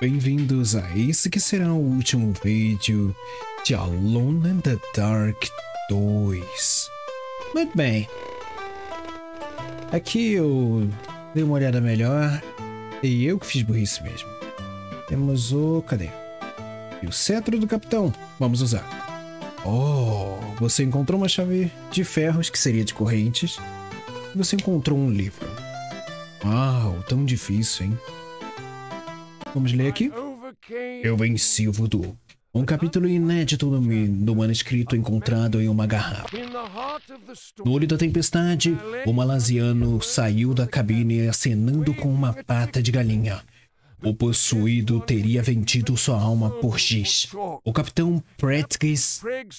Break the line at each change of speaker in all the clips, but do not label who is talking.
Bem-vindos a esse que será o último vídeo de Alone in the Dark 2. Muito bem. Aqui eu dei uma olhada melhor e eu que fiz burrice mesmo. Temos o... cadê? E o cetro do capitão. Vamos usar. Oh, você encontrou uma chave de ferros que seria de correntes. E você encontrou um livro. Uau, tão difícil, hein? Vamos ler aqui. Eu venci o voodoo. Um capítulo inédito do manuscrito encontrado em uma garrafa. No olho da tempestade, o malasiano saiu da cabine acenando com uma pata de galinha. O possuído teria vendido sua alma por giz. O capitão Pregst,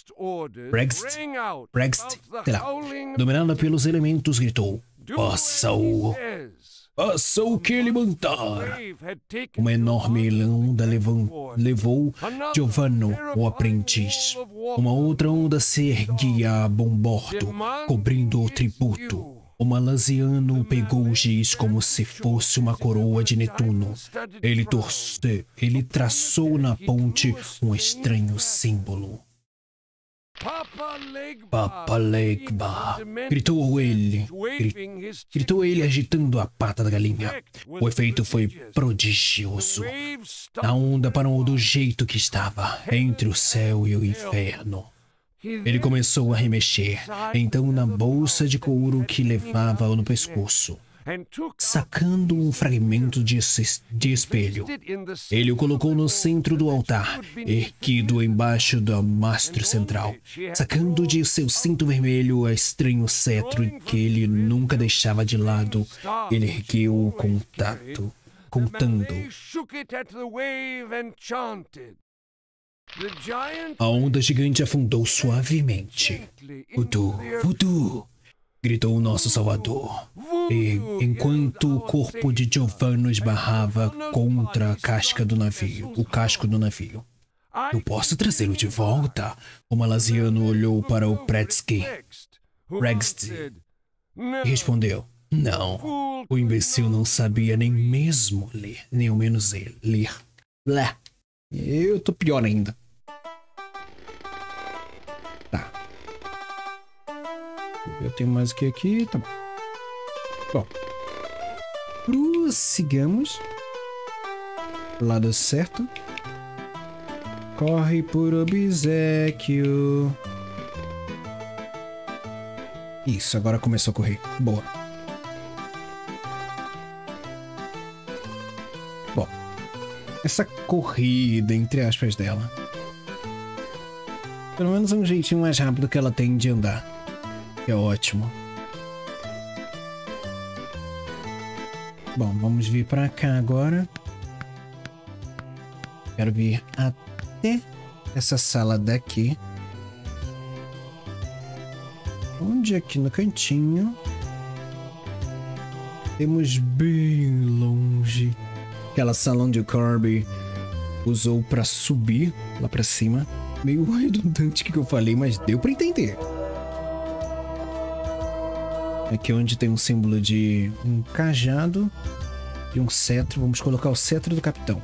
sei lá, dominado pelos elementos, gritou: Faça-o que ele mandar. Uma enorme onda levou Giovanni, o aprendiz. Uma outra onda se erguia a bombordo, cobrindo o tributo. O malasiano pegou o giz como se fosse uma coroa de Netuno. Ele traçou na ponte um estranho símbolo. Papa Legba, gritou ele agitando a pata da galinha. O efeito foi prodigioso. A onda parou do jeito que estava, entre o céu e o inferno. Ele começou a remexer, então na bolsa de couro que levava no pescoço, sacando um fragmento de espelho. Ele o colocou no centro do altar, erguido embaixo do mastro central. Sacando de seu cinto vermelho a estranho cetro que ele nunca deixava de lado, ele ergueu o contando. A onda gigante afundou suavemente. Voodoo, voodoo! Gritou o nosso salvador. E enquanto o corpo de Giovanni esbarrava contra a casca do navio, o casco do navio. Eu posso trazê-lo de volta? O malasiano olhou para o Pregst e respondeu: não. O imbecil não sabia nem mesmo ler, nem ao menos ler. Lá. Eu tô pior ainda. Tá. Eu tenho mais o que aqui, tá bom. Bom. Prossigamos. Lado certo. Corre por obséquio. Isso, agora começou a correr. Boa. Bom. Essa corrida, entre aspas, dela. Pelo menos é um jeitinho mais rápido que ela tem de andar. É ótimo. Bom, vamos vir pra cá agora. Quero vir até essa sala daqui. Onde aqui no cantinho temos bem longe aquela sala onde o Kirby usou pra subir lá pra cima. Meio redundante o que eu falei, mas deu pra entender. Aqui onde tem um símbolo de um cajado e um cetro. Vamos colocar o cetro do capitão.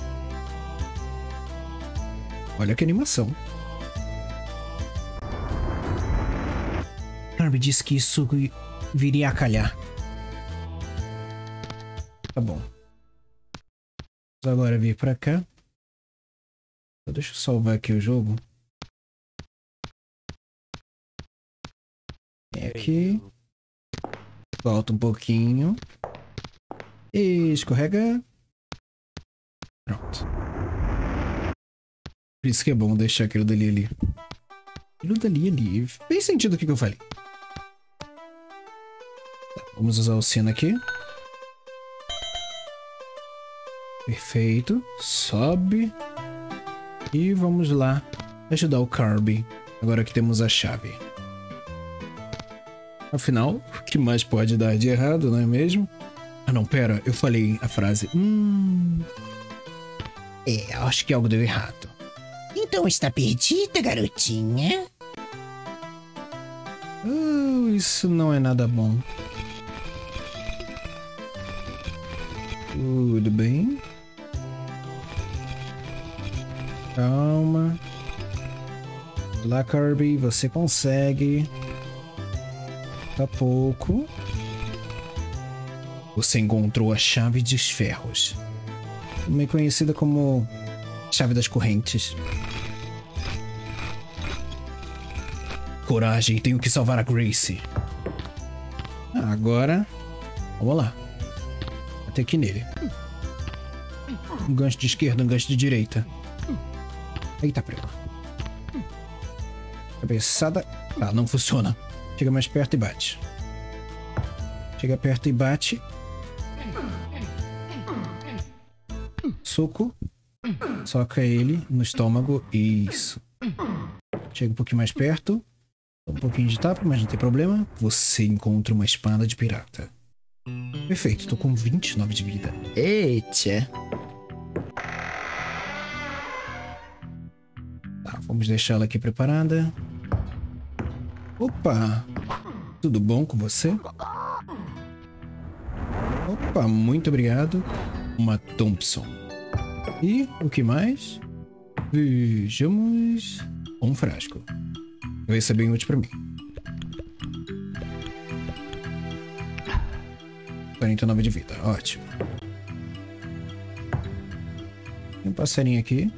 Olha que animação. Kirby disse que isso viria a calhar. Tá bom. Vamos agora vir pra cá. Deixa eu salvar aqui o jogo. Aqui. Volta um pouquinho. E escorrega. Pronto. Por isso que é bom deixar aquilo dali ali. Aquilo dali ali. Fez sentido o que eu falei. Tá, vamos usar o sino aqui. Perfeito. Sobe. E vamos lá ajudar o Kirby. Agora que temos a chave. Afinal, o que mais pode dar de errado, não é mesmo? Ah não, pera, eu falei a frase. Acho que algo deu errado.
Então está perdida, garotinha?
Isso não é nada bom. Tudo bem. Calma. Lá, Kirby, você consegue. Tá pouco. Você encontrou a chave dos ferros, também conhecida como chave das correntes. Coragem, tenho que salvar a Gracie. Agora, vamos lá. Até aqui nele. Um gancho de esquerda, um gancho de direita. Eita, prego. Cabeçada. Ah, não funciona. Chega mais perto e bate. Chega perto e bate. Soco. Soca ele no estômago. Isso. Chega um pouquinho mais perto. Um pouquinho de tapa, mas não tem problema. Você encontra uma espada de pirata. Perfeito, tô com 29 de vida. Eita. Tá, vamos deixar ela aqui preparada. Opa! Tudo bom com você? Opa, muito obrigado. Uma Thompson. E o que mais? Vejamos. Um frasco. Vai ser bem útil para mim. 49 de vida, ótimo. Tem um passarinho aqui.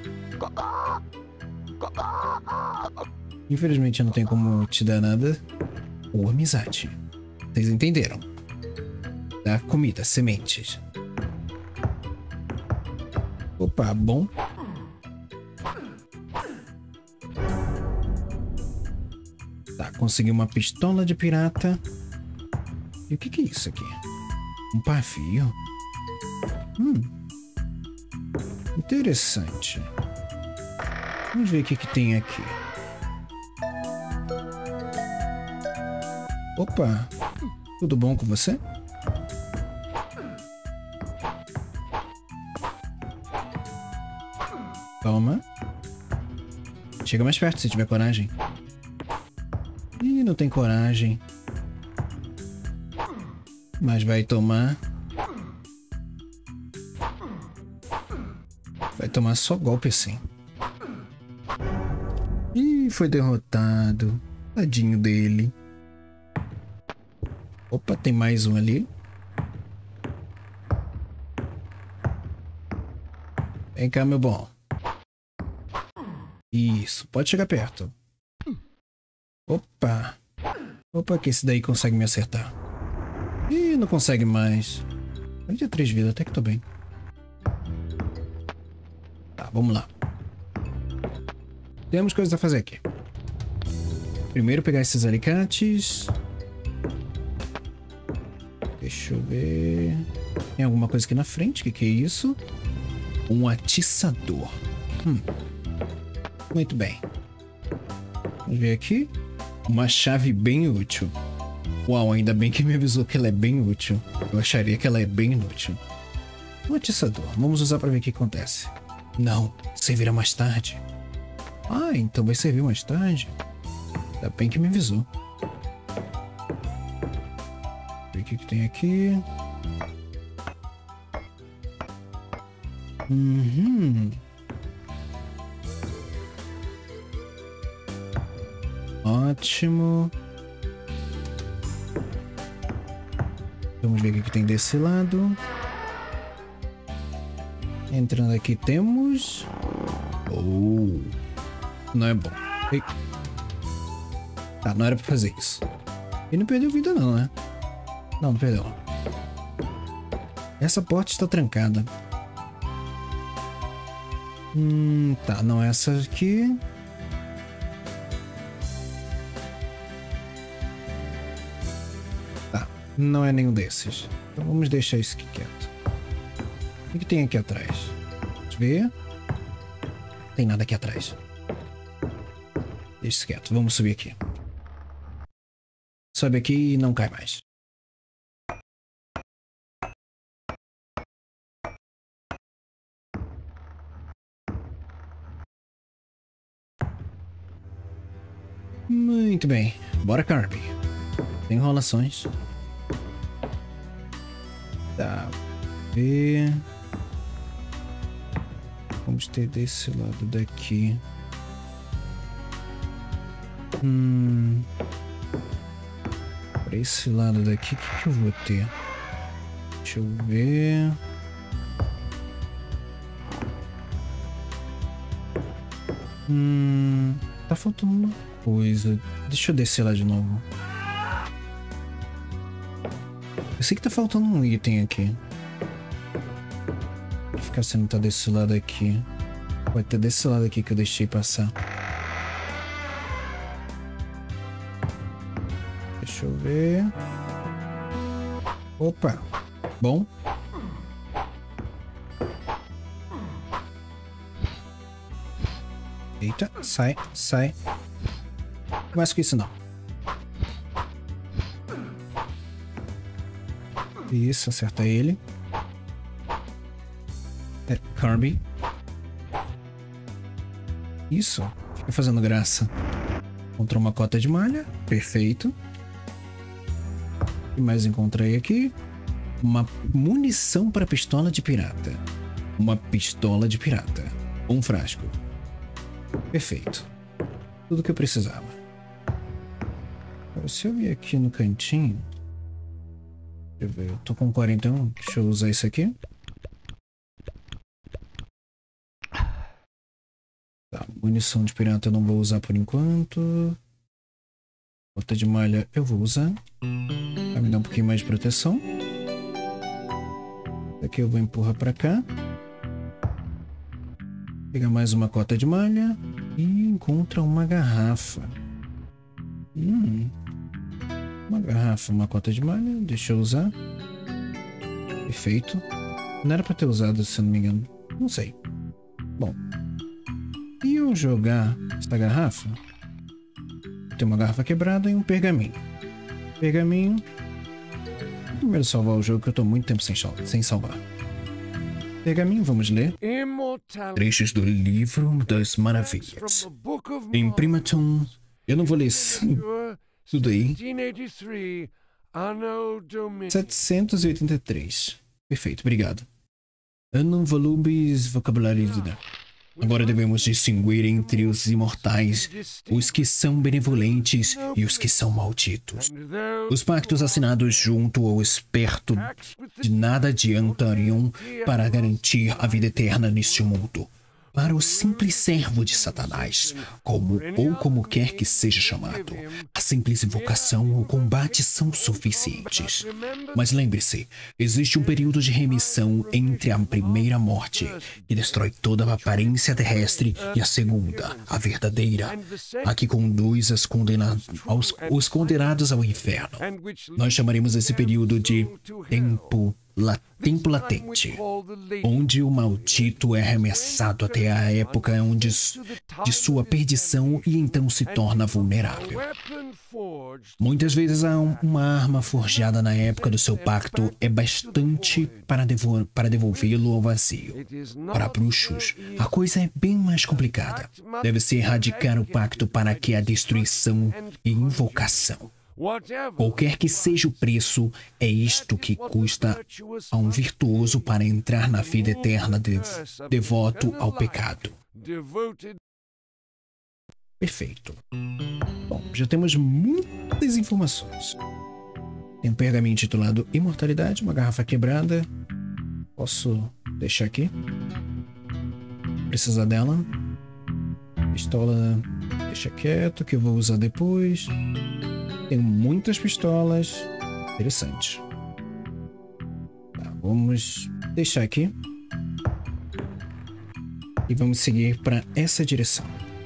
Infelizmente eu não tenho como te dar nada. Ou amizade. Vocês entenderam? Dá comida, sementes. Opa, bom. Tá, consegui uma pistola de pirata. E o que é isso aqui? Um pavio? Interessante. Vamos ver o que tem aqui. Opa, tudo bom com você? Toma. Chega mais perto se tiver coragem. Ih, não tem coragem. Mas vai tomar. Vai tomar só golpe assim. Ih, foi derrotado. Tadinho dele. Opa, tem mais um ali. Vem cá, meu bom. Isso, pode chegar perto. Opa. Opa, que esse daí consegue me acertar. Ih, não consegue mais. 43 vidas, até que tô bem. Tá, vamos lá. Temos coisas a fazer aqui. Primeiro pegar esses alicates. Deixa eu ver. Tem alguma coisa aqui na frente? O que é isso? Um atiçador. Muito bem. Vamos ver aqui. Uma chave bem útil. Uau, ainda bem que me avisou que ela é bem útil. Eu acharia que ela é bem inútil. Um atiçador. Vamos usar para ver o que acontece. Não, servirá mais tarde. Ah, então vai servir mais tarde. Ainda bem que me avisou. Ver o que tem aqui. Ótimo. Vamos ver o que tem desse lado. Entrando aqui temos... Oh, não é bom. Ei. Tá, não era pra fazer isso. E não perdeu vida não, né? Não perdeu. Essa porta está trancada. Tá, não, essa aqui... Tá, não é nenhum desses. Então vamos deixar isso aqui quieto. O que tem aqui atrás? Deixa eu ver. Não tem nada aqui atrás. Deixa isso quieto, vamos subir aqui. Sobe aqui e não cai mais. Muito bem, bora, Kirby. Tem enrolações. Tá. Vamos ter desse lado daqui. Para esse lado daqui, o que eu vou ter? Deixa eu ver. Tá faltando uma coisa. Deixa eu descer lá de novo. Eu sei que tá faltando um item aqui. Vou ficar se não tá desse lado aqui. Pode ter desse lado aqui que eu deixei passar. Deixa eu ver. Opa. Bom. Eita, sai, sai. Mais que isso não. Isso, acerta ele. É Kirby. Isso, fica fazendo graça. Encontrou uma cota de malha. Perfeito. O que mais encontrei aqui? Uma munição para pistola de pirata. Uma pistola de pirata. Um frasco. Perfeito. Tudo que eu precisava. Agora, se eu vir aqui no cantinho... Deixa eu ver, eu tô com 41. Deixa eu usar isso aqui. Tá, munição de pirata eu não vou usar por enquanto. Bota de malha eu vou usar. Vai me dar um pouquinho mais de proteção. Daqui eu vou empurrar pra cá. Pega mais uma cota de malha e encontra uma garrafa. Uma garrafa, uma cota de malha. Deixa eu usar. Perfeito. Não era pra ter usado, se eu não me engano. Não sei. Bom. E eu jogar essa garrafa? Tem uma garrafa quebrada e um pergaminho. Pergaminho. Primeiro salvar o jogo que eu tô muito tempo sem salvar. Pergaminho, vamos ler. Trechos do livro das maravilhas. Em Primaton. Eu não vou ler isso. Tudo aí. 783. Perfeito, obrigado. Ano, volumes, vocabulário. Agora devemos distinguir entre os imortais, os que são benevolentes e os que são malditos. Os pactos assinados junto ao esperto de nada adiantariam para garantir a vida eterna neste mundo. Para o simples servo de Satanás, como quer que seja chamado, a simples invocação ou combate são suficientes. Mas lembre-se, existe um período de remissão entre a primeira morte, que destrói toda a aparência terrestre, e a segunda, a verdadeira, a que conduz os condenados ao inferno. Nós chamaremos esse período de tempo latente, onde o maldito é arremessado até a época de sua perdição e então se torna vulnerável. Muitas vezes uma arma forjada na época do seu pacto é bastante para devolvê-lo ao vazio. Para bruxos, a coisa é bem mais complicada. Deve-se erradicar o pacto para que a destruição e invocação. Qualquer que seja o preço, é isto que custa a um virtuoso para entrar na vida eterna devoto ao pecado. Perfeito. Bom, já temos muitas informações. Tem um pergaminho intitulado Imortalidade, uma garrafa quebrada. Posso deixar aqui. Precisar dela. Pistola, deixa quieto, que eu vou usar depois. Tenho muitas pistolas. Interessante. Tá, vamos deixar aqui. E vamos seguir para essa direção.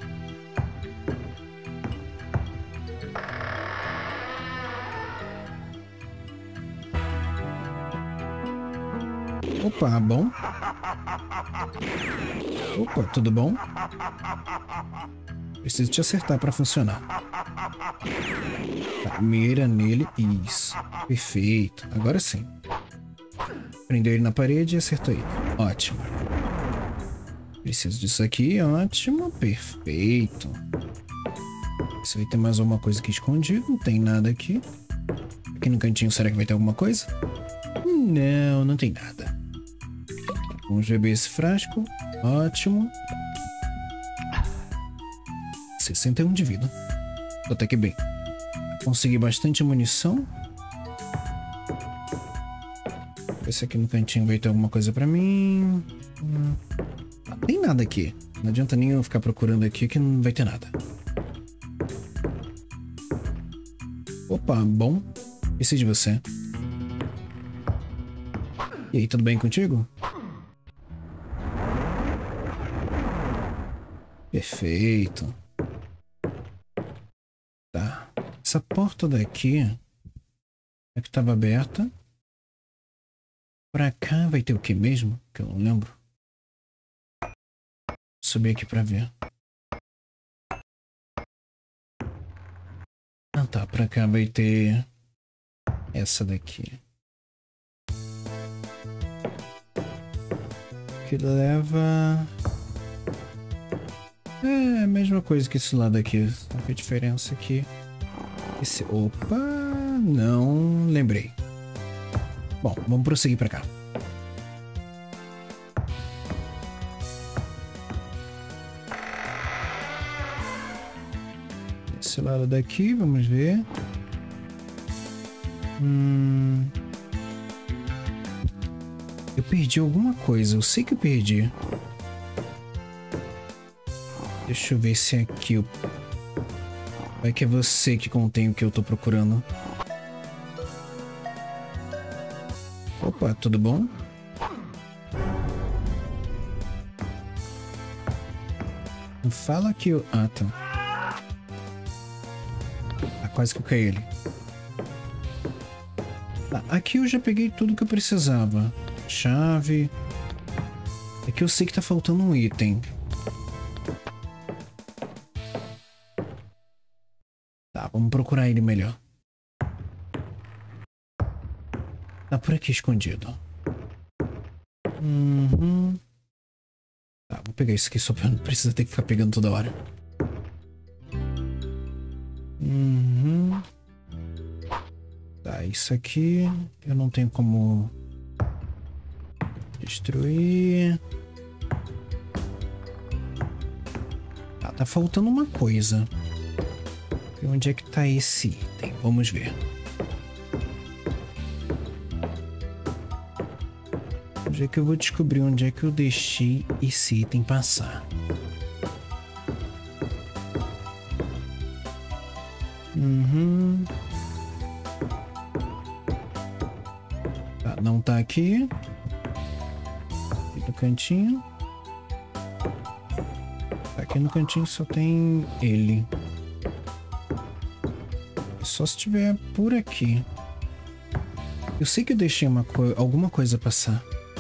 Opa, bom. Opa, tudo bom? Preciso te acertar para funcionar. Tá, mira nele. Isso. Perfeito. Agora sim. Prendeu ele na parede e acertou ele. Ótimo. Preciso disso aqui. Ótimo. Perfeito. Se vai ter mais alguma coisa aqui escondida. Não tem nada aqui. Aqui no cantinho, será que vai ter alguma coisa? Não, não tem nada. Vamos beber esse frasco. Ótimo. 61 de vida. Tô até que bem. Consegui bastante munição. Esse aqui no cantinho vai ter alguma coisa pra mim. Não tem nada aqui. Não adianta nem eu ficar procurando aqui que não vai ter nada. Opa, bom. Esqueci de você. E aí, tudo bem contigo? Perfeito. Tá. Essa porta daqui é que estava aberta. Pra cá vai ter o que mesmo? Que eu não lembro. Vou subir aqui pra ver. Ah tá, pra cá vai ter essa daqui. Que leva... É a mesma coisa que esse lado aqui. Só que a diferença aqui... Esse... Opa! Não lembrei. Bom, vamos prosseguir pra cá. Esse lado daqui, vamos ver. Eu perdi alguma coisa. Eu sei que eu perdi. Deixa eu ver se é aqui. Vai que é você que contém o que eu tô procurando. Opa, tudo bom? Fala que eu... Ah, tá. Ah, quase que eu caí ali. Tá, aqui eu já peguei tudo que eu precisava. Chave. Aqui eu sei que tá faltando um item. Tá, vamos procurar ele melhor. Tá por aqui escondido. Tá, vou pegar isso aqui só pra não precisar ter que ficar pegando toda hora. Tá, isso aqui eu não tenho como destruir. Tá faltando uma coisa. E onde é que tá esse item? Vamos ver. Onde é que eu vou descobrir onde é que eu deixei esse item passar? Tá, não tá aqui. Aqui no cantinho. Aqui no cantinho só tem ele. Só se tiver por aqui. Eu sei que eu deixei alguma coisa passar.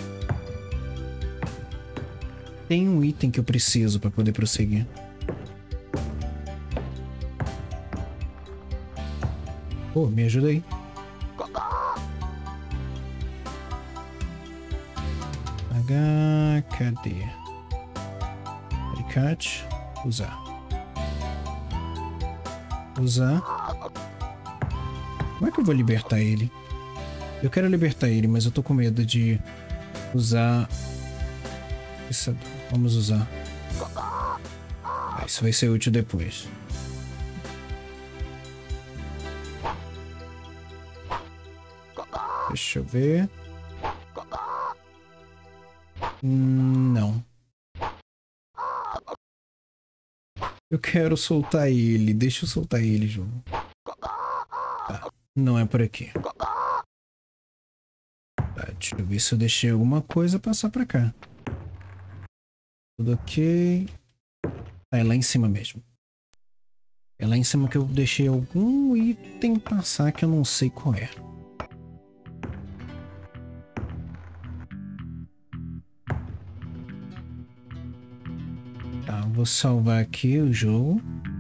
Tem um item que eu preciso para poder prosseguir. Pô, me ajuda aí. Cadê? Alicate. Usar. Como é que eu vou libertar ele? Eu quero libertar ele, mas eu tô com medo de usar... Vamos usar. Isso vai ser útil depois. Deixa eu ver. Não. Eu quero soltar ele. Deixa eu soltar ele, jogo. Tá. Não é por aqui. Tá, deixa eu ver se eu deixei alguma coisa passar pra cá. Tudo ok. Ah, é lá em cima mesmo. É lá em cima que eu deixei algum item passar que eu não sei qual é. Tá, vou salvar aqui o jogo.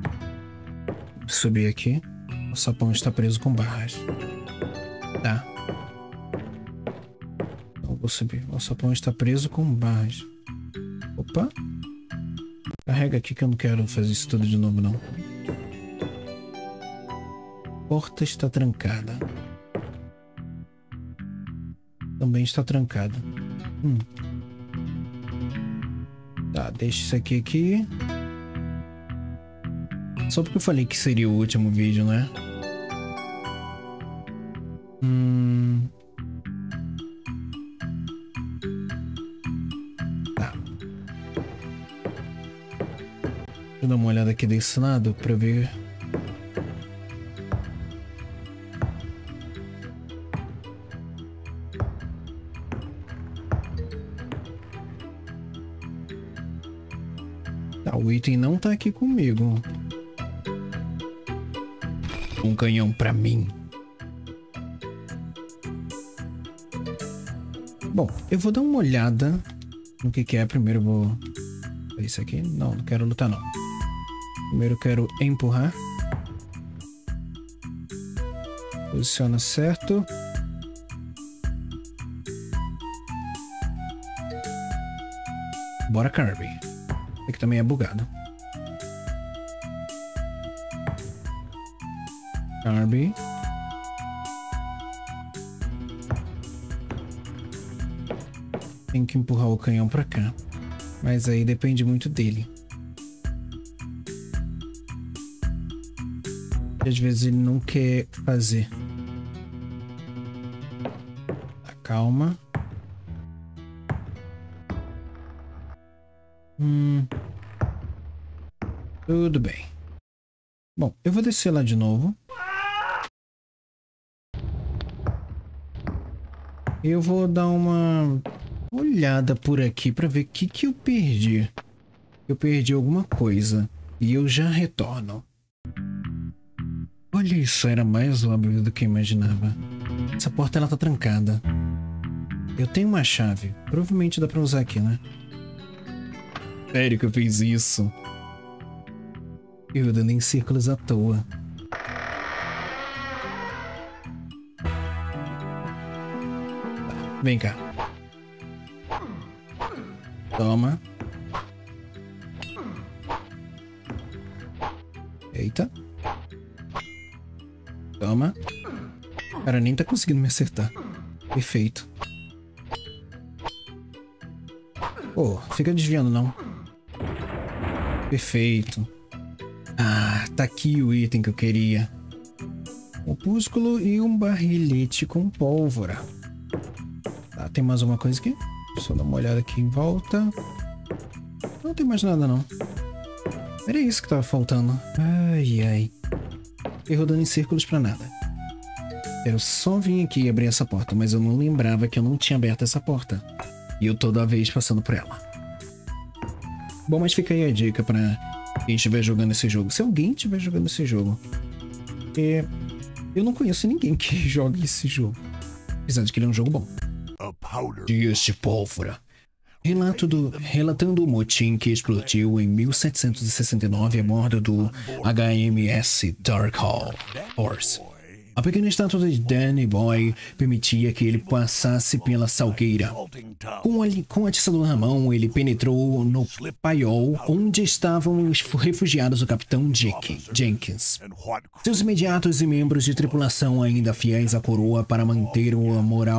Subir aqui. O sapão está preso com barras. Tá. Então vou subir. O sapão está preso com barras. Opa. Carrega aqui que eu não quero fazer isso tudo de novo, não. Porta está trancada. Também está trancada. Tá, deixa isso aqui. Só porque eu falei que seria o último vídeo, né? Tá. Deixa eu dar uma olhada aqui desse lado pra ver. Tá, o item não tá aqui comigo. Um canhão pra mim. Bom, eu vou dar uma olhada no que é. Primeiro eu vou... Isso aqui? Não, não quero lutar não. Primeiro eu quero empurrar. Posiciona certo. Bora, Kirby. Aqui também é bugado. Kirby. Tem que empurrar o canhão pra cá. Mas aí depende muito dele. E às vezes ele não quer fazer. Tá, calma. Tudo bem. Bom, eu vou descer lá de novo. Eu vou dar uma olhada por aqui para ver o que eu perdi. Eu perdi alguma coisa e eu já retorno. Olha isso, era mais óbvio do que eu imaginava. Essa porta ela tá trancada. Eu tenho uma chave. Provavelmente dá para usar aqui, né? Sério que eu fiz isso? Eu dando em círculos à toa. Vem cá. Toma. Eita. Toma. Cara, nem tá conseguindo me acertar. Perfeito. Pô, fica desviando não. Perfeito. Ah, tá aqui o item que eu queria. Opúsculo e um barrilete com pólvora. Tá, tem mais uma coisa aqui? Deixa eu dar uma olhada aqui em volta. Não tem mais nada não. Era isso que tava faltando. Ai, ai. Fiquei rodando em círculos pra nada. Eu só vim aqui abrir essa porta, mas eu não lembrava que eu não tinha aberto essa porta. E eu toda vez passando por ela. Bom, mas fica aí a dica pra quem estiver jogando esse jogo. Se alguém estiver jogando esse jogo. Eu não conheço ninguém que jogue esse jogo. Apesar de que ele é um jogo bom. Dias de pólvora. Relatando o motim que explodiu em 1769 a bordo do HMS Dark Horse. A pequena estátua de Danny Boy permitia que ele passasse pela salgueira. Com o atiçador na mão, ele penetrou no paiol onde estavam os refugiados do capitão Jenkins. Seus imediatos e membros de tripulação ainda fiéis à coroa para manter o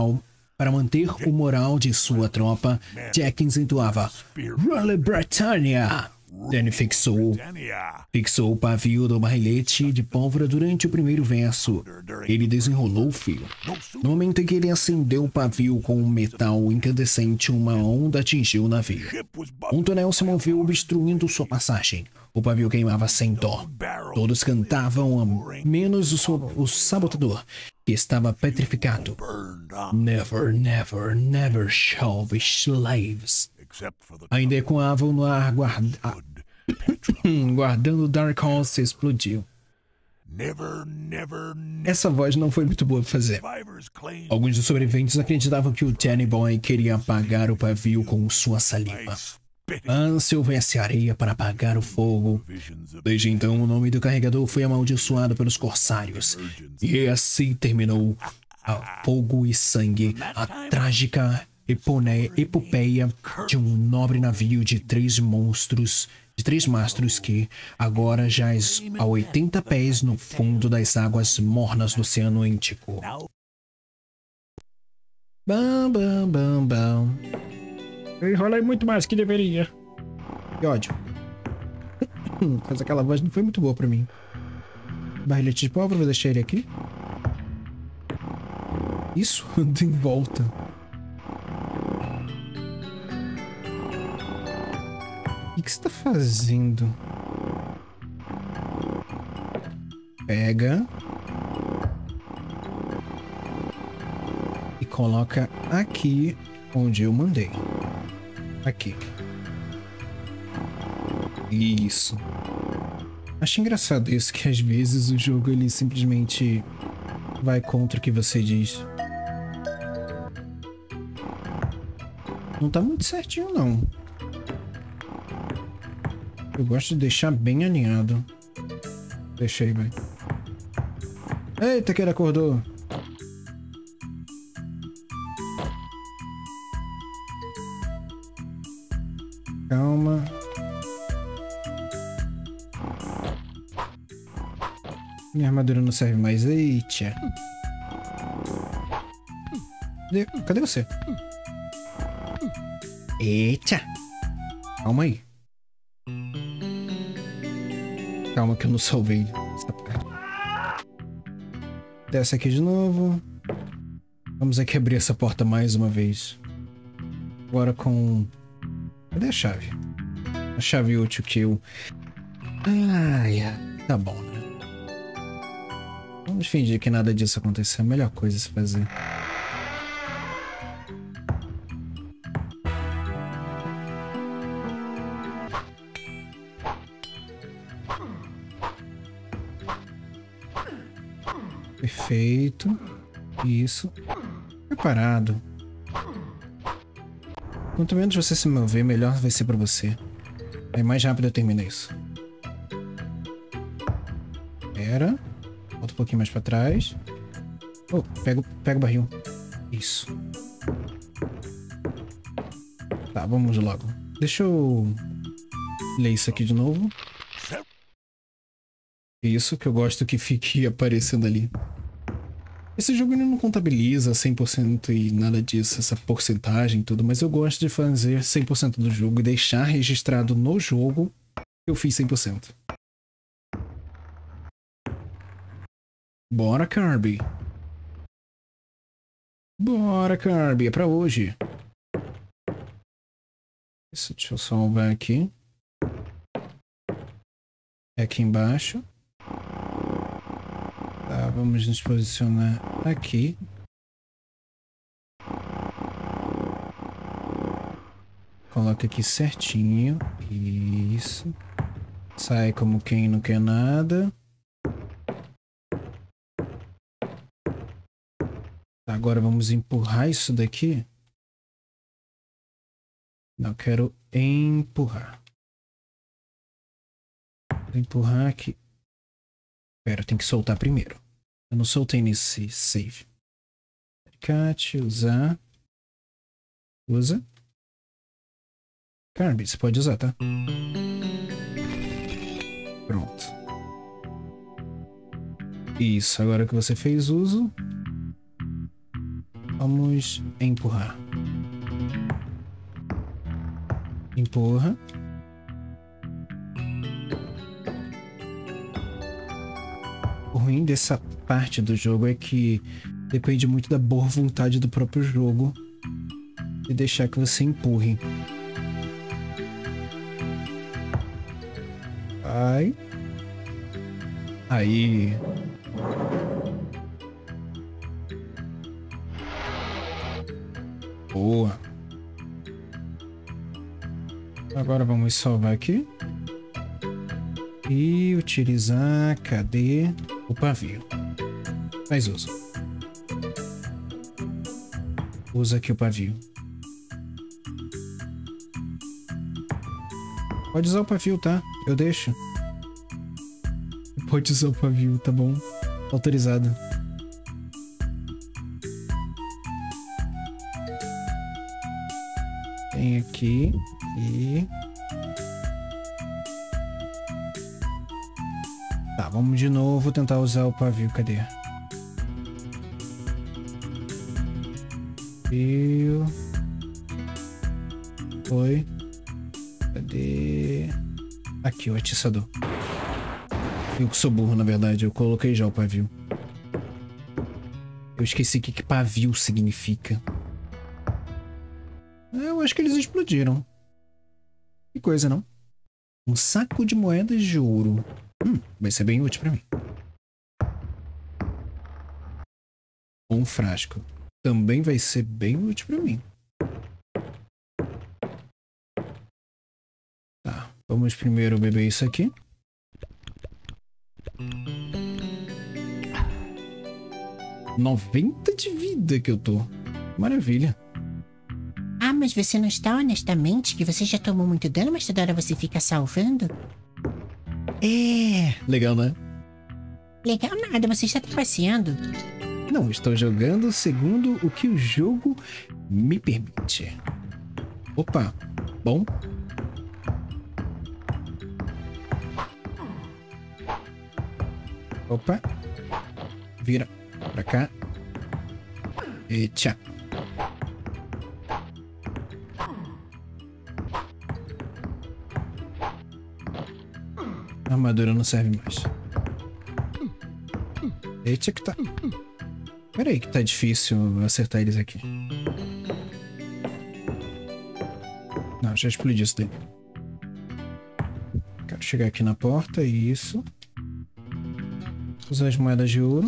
moral de sua tropa, Jenkins entoava "Rally Britannia!". Danny fixou o pavio do barrilete de pólvora durante o primeiro verso. Ele desenrolou o fio. No momento em que ele acendeu o pavio com um metal incandescente, uma onda atingiu o navio. Um túnel se moveu obstruindo sua passagem. O pavio queimava sem dó. Todos cantavam, menos o sabotador, que estava petrificado. Never, never, never shall be slaves. Ainda ecoavam no ar guardando Dark Horse explodiu. Essa voz não foi muito boa de fazer. Alguns dos sobreviventes acreditavam que o Danny Boy queria apagar o pavio com sua saliva. Se houvesse areia para apagar o fogo. Desde então, o nome do carregador foi amaldiçoado pelos corsários. E assim terminou a fogo e sangue, a trágica epopeia de um nobre navio de três mastros que agora jaz a 80 pés no fundo das águas mornas do Oceano Índico. Bam, bam, bam, bam.
Eu enrolei muito mais que deveria.
Que ódio. Mas aquela voz não foi muito boa pra mim. Barrilhete de pólvora, vou deixar ele aqui. Isso, anda em volta. O que você tá fazendo? Pega. E coloca aqui onde eu mandei. Aqui. Isso. Acho engraçado isso, que às vezes o jogo ele simplesmente vai contra o que você diz. Não tá muito certinho, não. Eu gosto de deixar bem alinhado. Deixei, vai. Eita, que ele acordou. Calma. Minha armadura não serve mais. Eita. Cadê você? Eita. Calma aí. Calma que eu não salvei essa parte. Desce aqui de novo. Vamos aqui abrir essa porta mais uma vez. Agora com... Cadê a chave? A chave útil que eu... Tá bom, né? Vamos fingir que nada disso aconteceu. A melhor coisa a se fazer. Perfeito. Isso. Preparado. Quanto menos você se mover, melhor vai ser pra você. Aí mais rápido eu termino isso. Espera. Volta um pouquinho mais pra trás. Oh, pega o barril. Isso. Tá, vamos logo. Deixa eu ler isso aqui de novo. Isso, que eu gosto que fique aparecendo ali. Esse jogo ele não contabiliza 100% e nada disso, essa porcentagem e tudo, mas eu gosto de fazer 100% do jogo e deixar registrado no jogo que eu fiz 100%. Bora, Kirby. Bora, Kirby, é pra hoje. Isso, deixa eu salvar aqui. É aqui embaixo. Tá, vamos nos posicionar aqui. Coloca aqui certinho. Isso. Sai como quem não quer nada. Agora vamos empurrar isso daqui. Não, quero empurrar. Vou empurrar aqui. Pera, tem que soltar primeiro. Eu não soltei nesse save. Cat, usar. Usa. Kirby, você pode usar, tá? Pronto. Isso, agora que você fez uso, vamos empurrar. Empurra. O ruim dessa parte do jogo é que depende muito da boa vontade do próprio jogo de deixar que você empurre. Vai. Aí. Boa. Agora vamos salvar aqui. E utilizar... Cadê? O pavio. Faz uso. Usa aqui o pavio. Pode usar o pavio, tá? Eu deixo. Pode usar o pavio, tá bom? Autorizado. Tem aqui e... Tá, vamos de novo tentar usar o pavio. Cadê? Pavio. Foi. Cadê? Aqui, o atiçador. Eu que sou burro, na verdade. Eu coloquei já o pavio. Eu esqueci o que pavio significa. Eu acho que eles explodiram. Que coisa, não? Um saco de moedas de ouro. Vai ser bem útil pra mim. Um frasco. Também vai ser bem útil pra mim. Tá, vamos primeiro beber isso aqui. $90 de vida que eu tô. Maravilha.
Ah, mas você não está honestamente que você já tomou muito dano, mas toda hora você fica salvando?
É. Legal, né?
Legal nada, você está trapaceando.
Não, estou jogando segundo o que o jogo me permite. Opa, bom. Opa. Vira pra cá. E tchau. A armadura não serve mais. Eita que tá. Pera aí que tá difícil acertar eles aqui. Não, já explodi isso daí. Quero chegar aqui na porta, isso. Usar as moedas de ouro.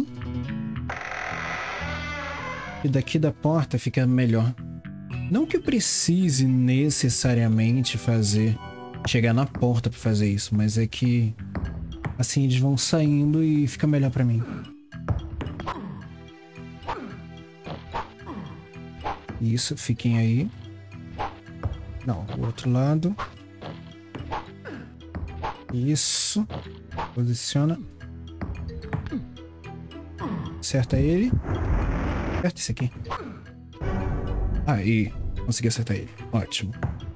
E daqui da porta fica melhor. Não que eu precise necessariamente chegar na porta pra fazer isso, mas é que assim eles vão saindo e fica melhor pra mim. Isso, fiquem aí. Não, o outro lado. Isso. Posiciona. Acerta ele. Acerta esse aqui. Aí, consegui acertar ele. Ótimo.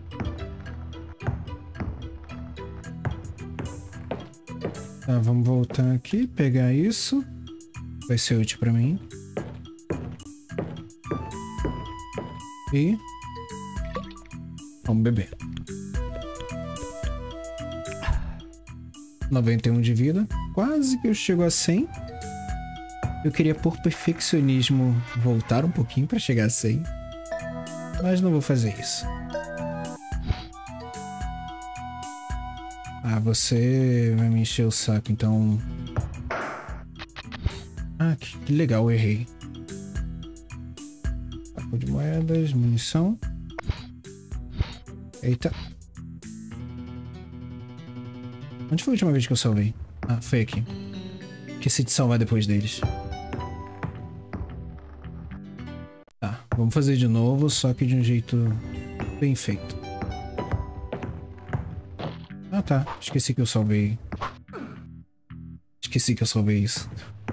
Tá, vamos voltar aqui, pegar isso. Vai ser útil pra mim. E vamos beber. 91 de vida. Quase que eu chego a 100. Eu queria por perfeccionismo voltar um pouquinho para chegar a 100. Mas não vou fazer isso. Ah, você vai me encher o saco, então... Ah, que legal, eu errei. Saco de moedas, munição. Eita. Onde foi a última vez que eu salvei? Ah, foi aqui. Esqueci de salvar depois deles. Tá, vamos fazer de novo, só que de um jeito bem feito. Ah tá, esqueci que eu salvei. Esqueci que eu salvei isso.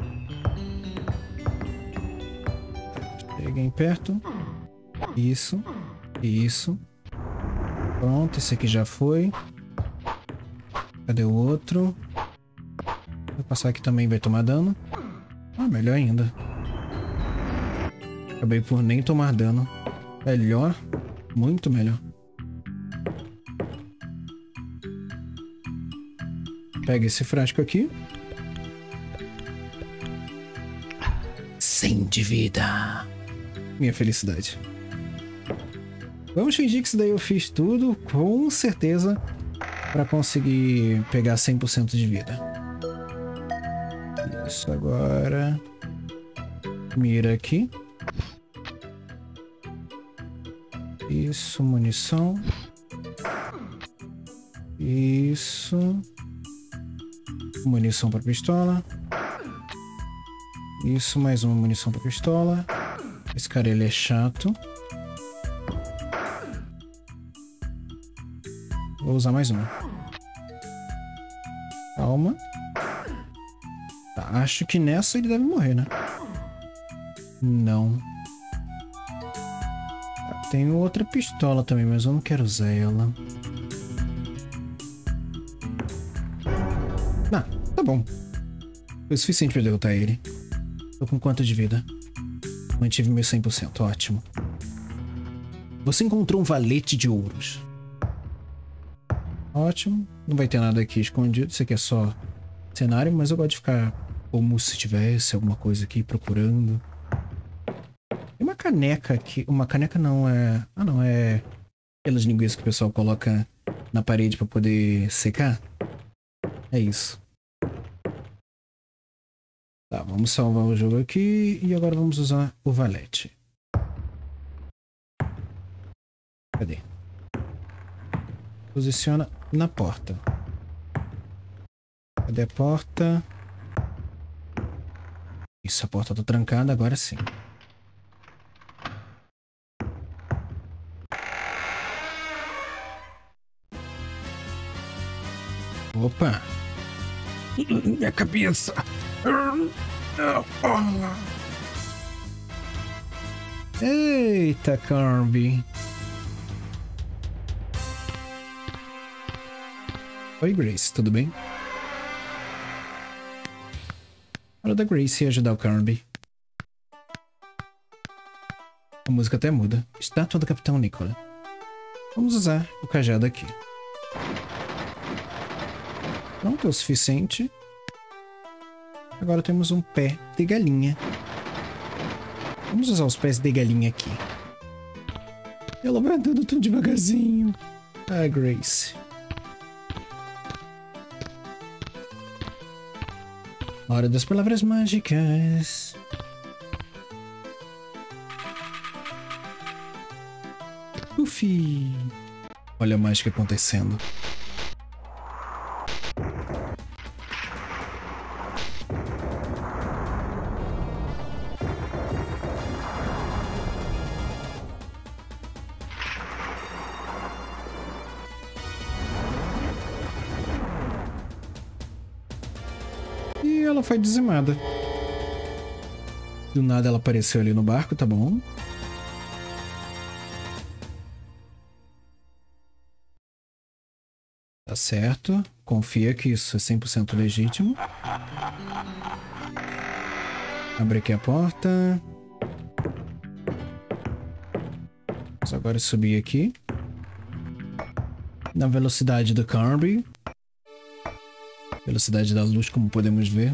Cheguem perto. Isso. Isso. Pronto, esse aqui já foi. Cadê o outro? Vou passar aqui também, vai tomar dano. Ah, melhor ainda. Acabei por nem tomar dano. Melhor. Muito melhor. Pega esse frasco aqui. 100 de vida. Minha felicidade. Vamos fingir que isso daí eu fiz tudo, com certeza, para conseguir pegar 100% de vida. Isso agora. Mira aqui. Isso, munição. Isso. Munição para pistola. Isso, mais uma munição para pistola. Esse cara, ele é chato. Vou usar mais uma. Calma. Tá, acho que nessa ele deve morrer, né? Não. Tá, tem outra pistola também, mas eu não quero usar ela. Ah, tá bom. Foi o suficiente pra derrotar ele. Tô com quanto de vida? Mantive meu 100%, ótimo. Você encontrou um valete de ouros. Ótimo. Não vai ter nada aqui escondido. Isso aqui é só cenário, mas eu gosto de ficar como se tivesse alguma coisa aqui procurando. Tem uma caneca aqui. Uma caneca não é... Ah, não. É aquelas linguiças que o pessoal coloca na parede para poder secar. É isso. Tá, vamos salvar o jogo aqui. E agora vamos usar o valete. Cadê? Posiciona na porta. Cadê a porta? Isso, a porta tá trancada, agora sim. Opa! Minha cabeça! Eita, Kirby! Oi, Grace, tudo bem? Hora da Grace ajudar o Kirby. A música até muda. Estátua do Capitão Nicola. Vamos usar o cajado aqui. Pronto, é o suficiente. Agora temos um pé de galinha. Vamos usar os pés de galinha aqui. Ela vai andando tão devagarzinho. Ah, Grace. Hora das palavras mágicas. Ufi. Olha a mágica acontecendo. E ela foi dizimada. Do nada ela apareceu ali no barco, tá bom? Tá certo. Confia que isso é 100% legítimo. Abre aqui a porta. Vamos agora subir aqui. Na velocidade do Kirby. Velocidade da luz, como podemos ver.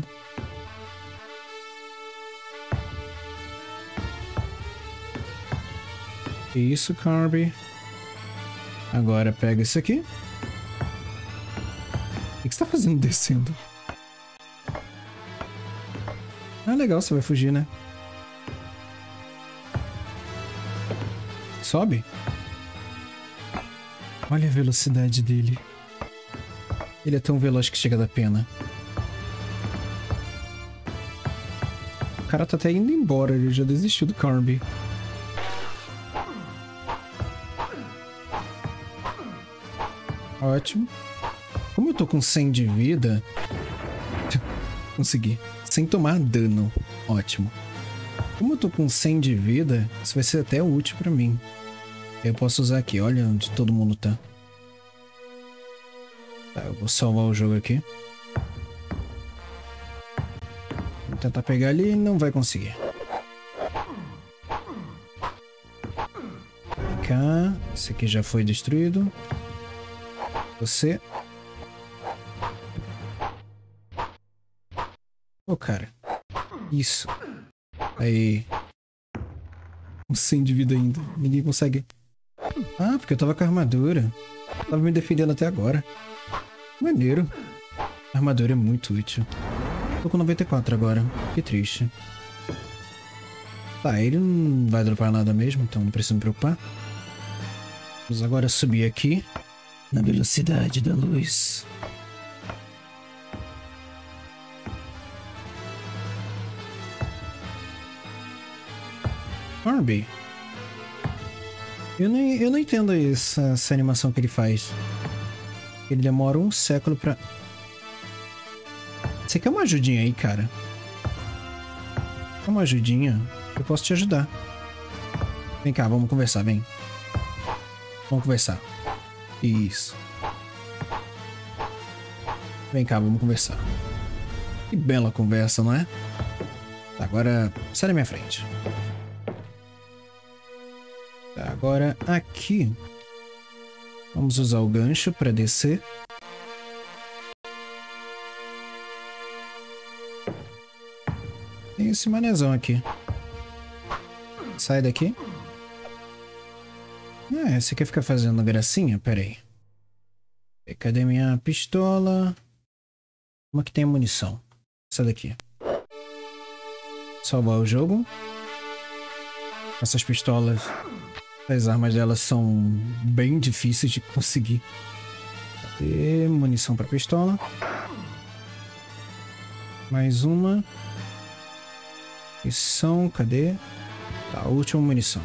Isso, Kirby. Agora pega isso aqui. O que você tá fazendo descendo? Ah, legal, você vai fugir, né? Sobe. Olha a velocidade dele. Ele é tão veloz que chega da pena. O cara tá até indo embora, ele já desistiu do Kirby. Ótimo. Como eu tô com 100 de vida... Consegui. Sem tomar dano. Ótimo. Como eu tô com 100 de vida, isso vai ser até útil pra mim. Eu posso usar aqui, olha onde todo mundo tá. Tá, eu vou salvar o jogo aqui. Vou tentar pegar ali, não vai conseguir. Vem cá. Esse aqui já foi destruído. Você. Ô, cara. Isso. Aí. Um 100 de vida ainda. Ninguém consegue. Ah, porque eu tava com a armadura. Tava me defendendo até agora. Maneiro. A armadura é muito útil. Tô com 94 agora. Que triste. Tá, ele não vai dropar nada mesmo, então não preciso me preocupar. Vamos agora subir aqui. Na velocidade da luz. Kirby. Eu não entendo essa animação que ele faz. Ele demora um século pra... Você quer uma ajudinha aí, cara? Quer uma ajudinha? Eu posso te ajudar. Vem cá, vamos conversar, vem. Vamos conversar. Isso. Vem cá, vamos conversar. Que bela conversa, não é? Tá, agora, sai da minha frente. Tá, agora aqui. Vamos usar o gancho para descer. Tem esse manezão aqui. Sai daqui. Ah, você quer ficar fazendo gracinha? Pera aí. Cadê minha pistola? Uma que tem munição. Essa daqui. Salvar o jogo. Essas pistolas, as armas delas são bem difíceis de conseguir. Cadê munição para pistola? Mais uma. Munição, cadê? Tá, a última munição.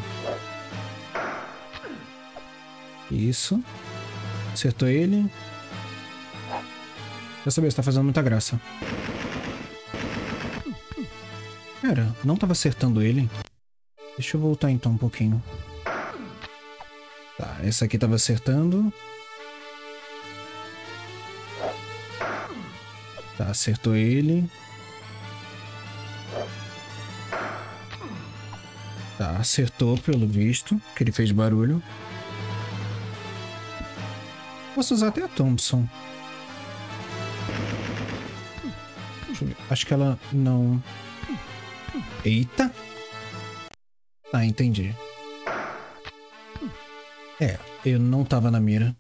Isso. Acertou ele. Quer saber, você tá fazendo muita graça. Cara, não tava acertando ele. Deixa eu voltar então um pouquinho. Tá, essa aqui tava acertando. Tá, acertou ele. Tá, acertou pelo visto, que ele fez barulho. Posso usar até a Thompson. Deixa eu ver. Acho que ela não... Eita! Ah, entendi. É, eu não tava na mira.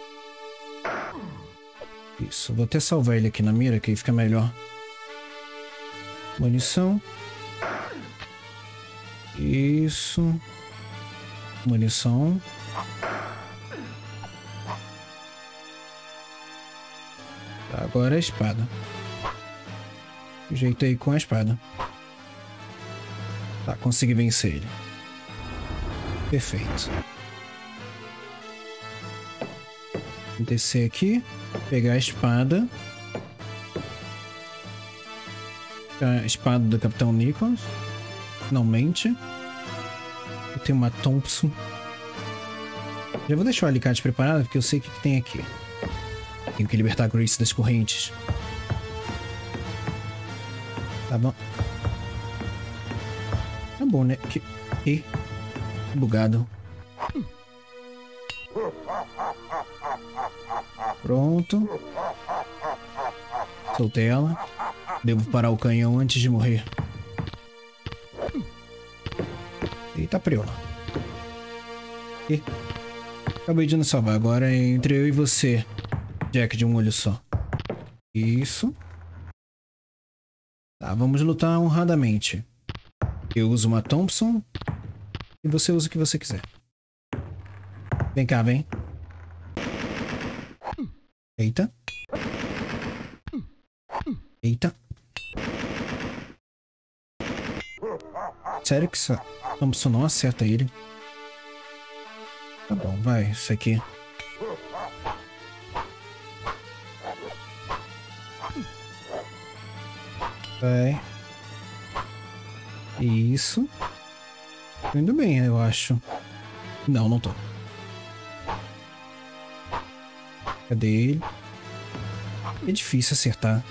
Isso, vou até salvar ele aqui na mira, que aí fica melhor. Munição. Isso. Munição. Tá, agora a espada. Ajeitei com a espada. Tá, consegui vencer ele. Perfeito. Descer aqui. Pegar a espada. A espada do Capitão Nichols. Finalmente. Eu tenho uma Thompson. Já vou deixar o alicate preparado, porque eu sei o que tem aqui. Tenho que libertar a Grace das correntes. Tá bom. Tá bom, né? Que bugado. Pronto. Soltei ela. Devo parar o canhão antes de morrer. Eita, preula. E acabei de nos salvar. Agora é entre eu e você, Jack, de um olho só. Isso. Tá, vamos lutar honradamente. Eu uso uma Thompson e você usa o que você quiser. Vem cá, vem. Eita. Eita. Sério que essa Thompson não acerta ele? Tá bom, vai, isso aqui. Vai. Isso. Tô indo bem, eu acho. Não, não tô. Cadê ele? É difícil acertar.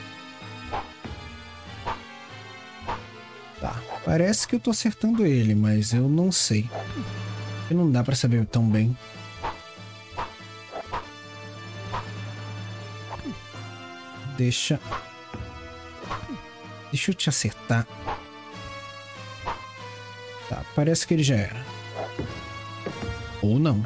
Tá. Parece que eu tô acertando ele, mas eu não sei. E não dá pra saber tão bem. Deixa eu te acertar. Tá, parece que ele já era. Ou não.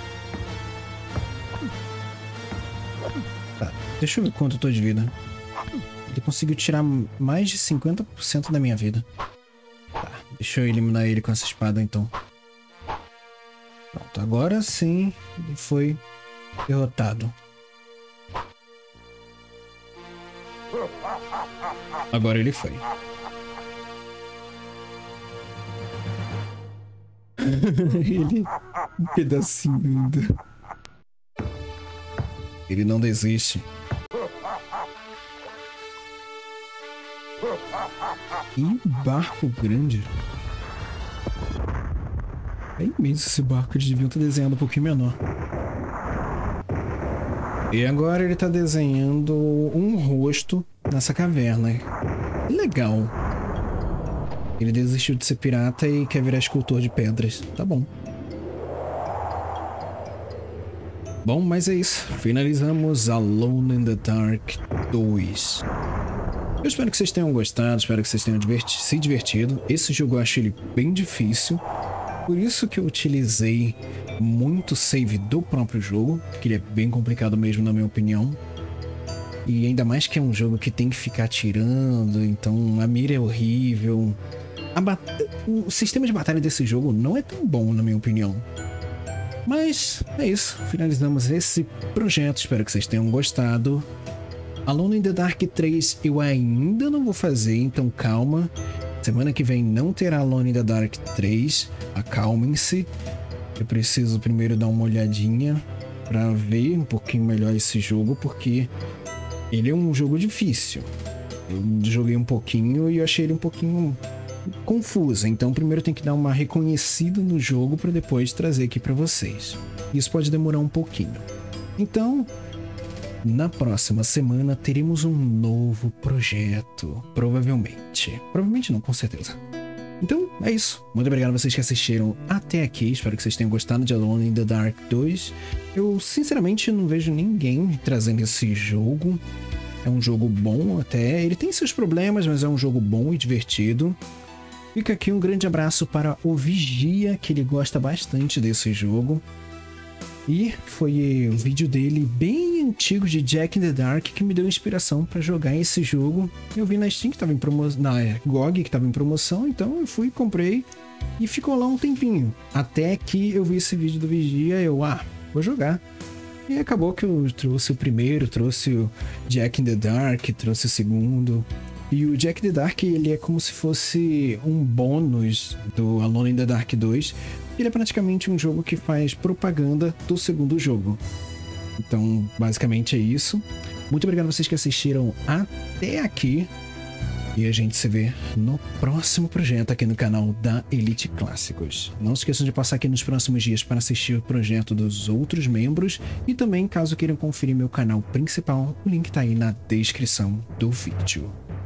Tá, deixa eu ver quanto eu tô de vida. Ele conseguiu tirar mais de 50% da minha vida. Tá, deixa eu eliminar ele com essa espada então. Pronto, agora sim ele foi derrotado. Agora ele foi. Ele... Um pedacinho ainda. Ele não desiste. Que barco grande. É imenso esse barco. Eles deviam estar desenhando um pouquinho menor. E agora ele está desenhando um rosto nessa caverna. Legal. Ele desistiu de ser pirata e quer virar escultor de pedras. Tá bom. Bom, mas é isso. Finalizamos Alone in the Dark 2. Eu espero que vocês tenham gostado, espero que vocês tenham se divertido. Esse jogo eu acho ele bem difícil, por isso que eu utilizei muito save do próprio jogo, porque ele é bem complicado mesmo na minha opinião. E ainda mais que é um jogo que tem que ficar atirando, então a mira é horrível. O sistema de batalha desse jogo não é tão bom na minha opinião. Mas é isso, finalizamos esse projeto, espero que vocês tenham gostado. Alone in the Dark 3 eu ainda não vou fazer, então calma. Semana que vem não terá Alone in the Dark 3, acalmem-se. Eu preciso primeiro dar uma olhadinha para ver um pouquinho melhor esse jogo, porque ele é um jogo difícil. Eu joguei um pouquinho e eu achei ele um pouquinho confuso, então primeiro tem que dar uma reconhecida no jogo para depois trazer aqui para vocês. Isso pode demorar um pouquinho. Então, na próxima semana teremos um novo projeto, provavelmente. Provavelmente não, com certeza. Então, é isso. Muito obrigado a vocês que assistiram até aqui. Espero que vocês tenham gostado de Alone in the Dark 2. Eu, sinceramente, não vejo ninguém trazendo esse jogo. É um jogo bom até. Ele tem seus problemas, mas é um jogo bom e divertido. Fica aqui um grande abraço para o Vigia, que ele gosta bastante desse jogo. E foi o vídeo dele bem antigo de Jak in the Dark que me deu inspiração para jogar esse jogo. Eu vi na Steam que estava em promoção, na GOG que estava em promoção, então eu fui, comprei e ficou lá um tempinho. Até que eu vi esse vídeo do Vigia, eu, vou jogar. E acabou que eu trouxe o primeiro, trouxe o Jak in the Dark, trouxe o segundo. E o Jak in the Dark, ele é como se fosse um bônus do Alone in the Dark 2. Ele é praticamente um jogo que faz propaganda do segundo jogo. Então, basicamente é isso. Muito obrigado a vocês que assistiram até aqui. E a gente se vê no próximo projeto aqui no canal da Elite Clássicos. Não se esqueçam de passar aqui nos próximos dias para assistir o projeto dos outros membros. E também, caso queiram conferir meu canal principal, o link está aí na descrição do vídeo.